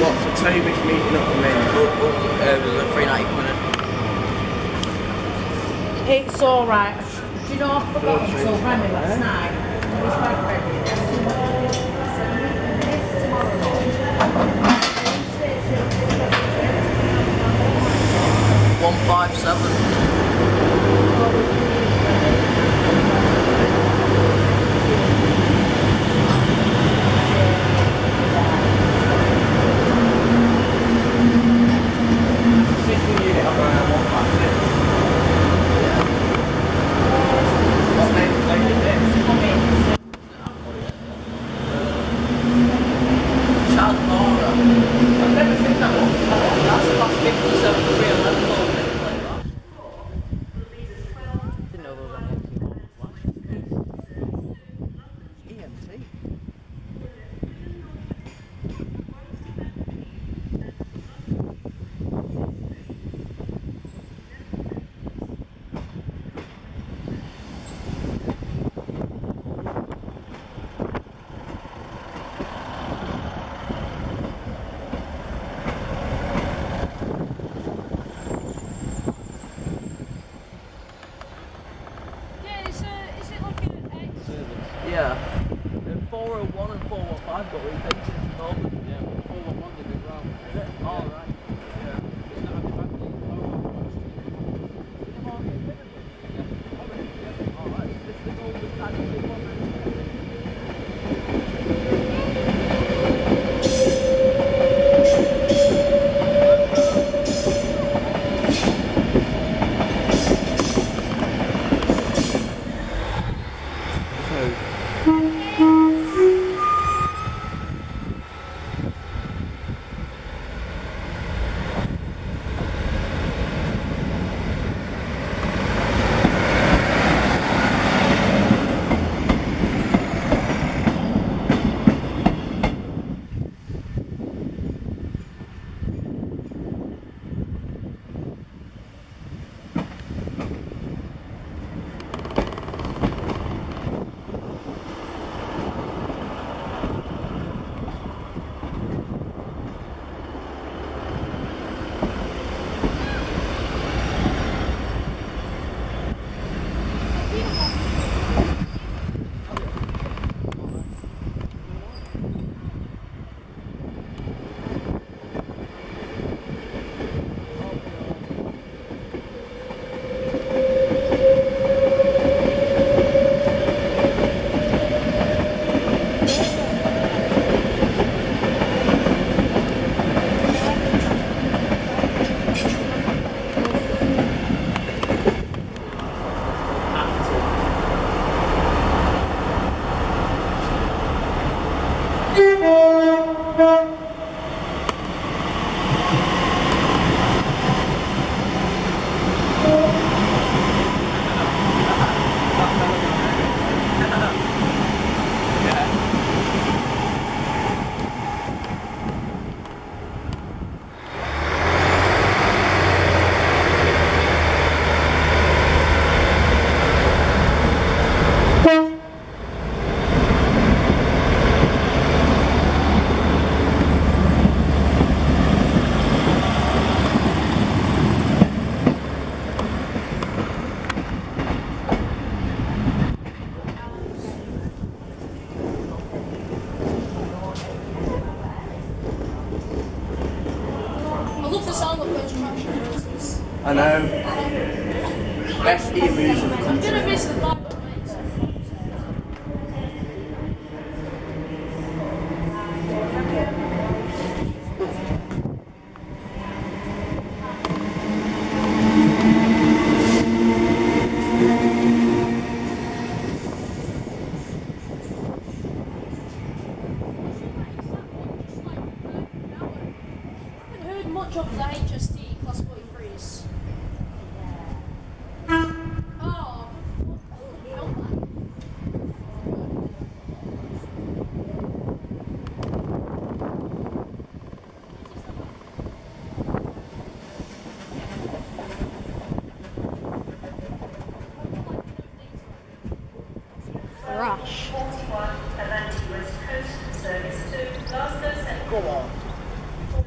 What, for Toby's meeting up with me? Was it 3 night coming in? It's alright. Do you know I forgot to tell Remy last night? His bag ready. Tomorrow night. 401 and 415 got repainted at the moment. Yeah, 411 did as well. Is it? Oh, right. Yeah. It's not having back to alright, this is all the standard one. I know. Best emus in the I'm country. gonna miss the fight. Much of the HST class 43s. Oh, Rush. 41 Avanti West Coast Service to Glasgow Central. Go on.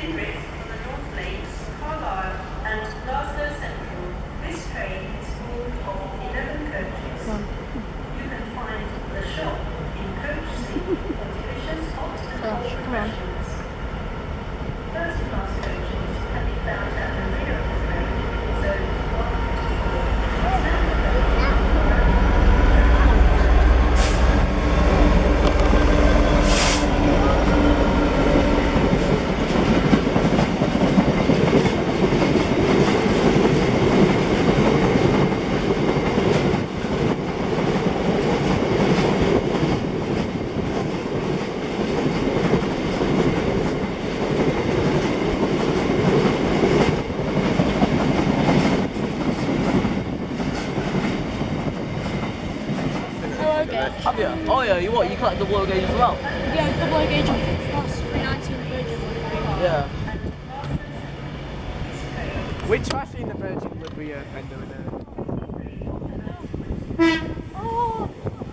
Hendrix on the North Lakes, Carlisle and Glasgow Central, this train is full of 11 coaches. You can find the shop in Coach C for delicious hot and cold refreshments. First class coaches can be found at the rear of the train, zones 1 to 4. Stand Have you? Oh yeah, you what? You collect double O gauge as well? Yeah, double O gauge on plus 319 Virgin. Yeah. Which have I seen the Virgin livery fender in there? Oh!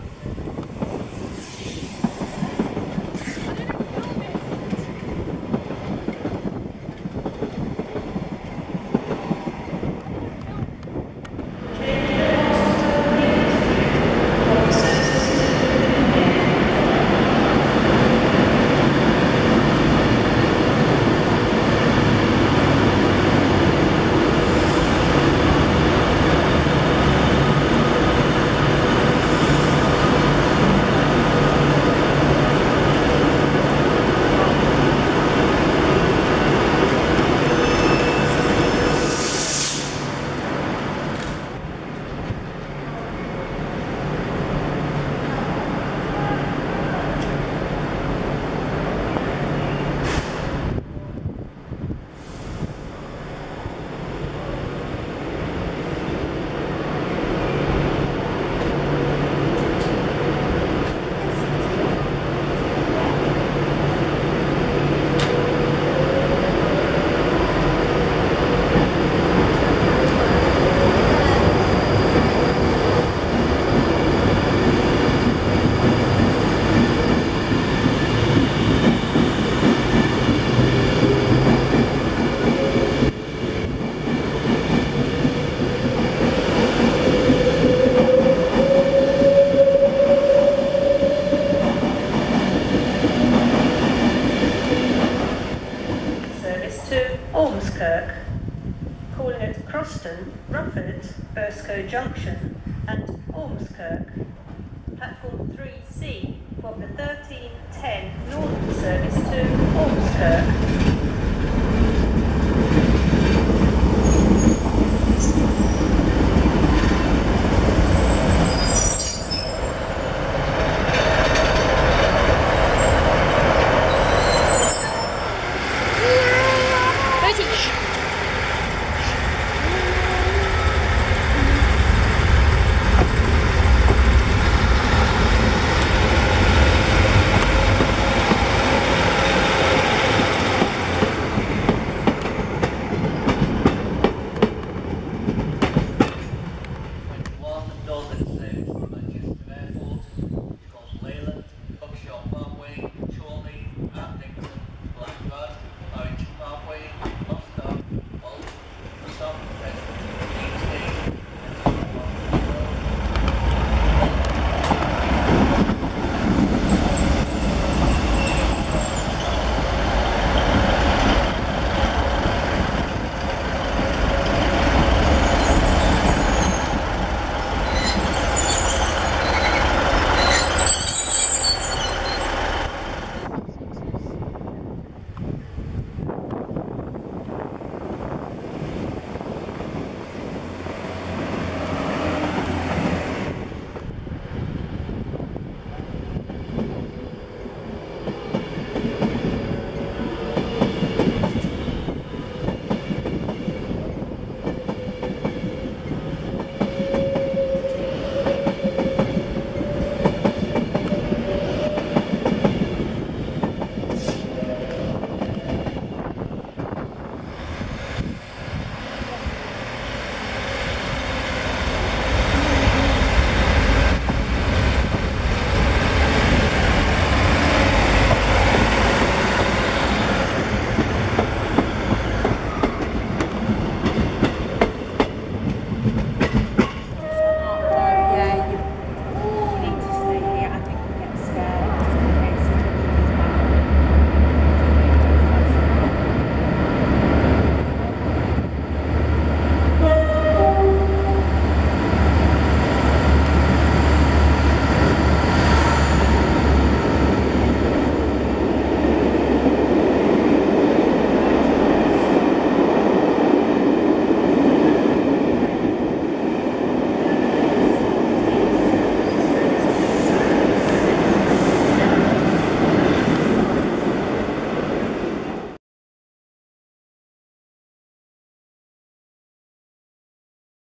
Ormskirk, calling at Croston, Rufford, Burscough Junction and Ormskirk. Platform 3C for the 1310 Northern service to Ormskirk.